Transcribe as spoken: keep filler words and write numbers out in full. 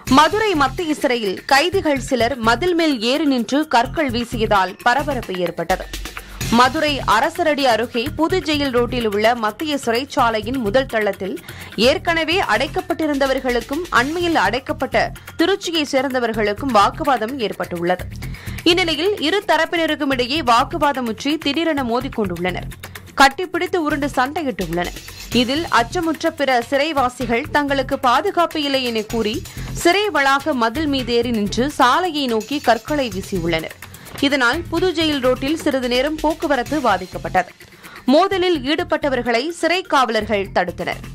மதுரை மத்திய சிறையில் கைதிகள் சிலர் மதில் மேல் ஏறி நின்று கற்கள் வீசியதால் பரபரப்பு ஏற்பட்டது. மதுரை அரசரடி அருகே புது ஜெயில் ரோட்டில் உள்ள மத்திய சிறைச்சாலையின் முதல் தளத்தில் ஏற்கனவே அடைக்கப்பட்டிருந்தவர்களுக்கும் அண்மையில் அடைக்கப்பட்ட திருச்சியைச் சேர்ந்தவர்களுக்கும் வாக்குவாதம் ஏற்பட்டுள்ளது. இந்நிலையில் இரு தரப்பினருக்கும் இடையே வாக்குவாதம் முற்றி திடீரென மோதிக்கொண்டுள்ளனர். கட்டிப்பிடித்து உருண்டு சண்டையிட்டுள்ளனர். இதில் அச்சமுற்ற பிற சிறைவாசிகள் தங்களுக்கு பாதுகாப்பு இல்லை என கூறி சிறை வளாக மதில் மீதேறி நின்று சாலையை நோக்கி கற்களை வீசியுள்ளனர். இதனால் புது ஜெயில் ரோட்டில் சிறிது நேரம் போக்குவரத்து பாதிக்கப்பட்டது. மோதலில் ஈடுபட்டவர்களை சிறை காவலர்கள் தடுத்தனர்.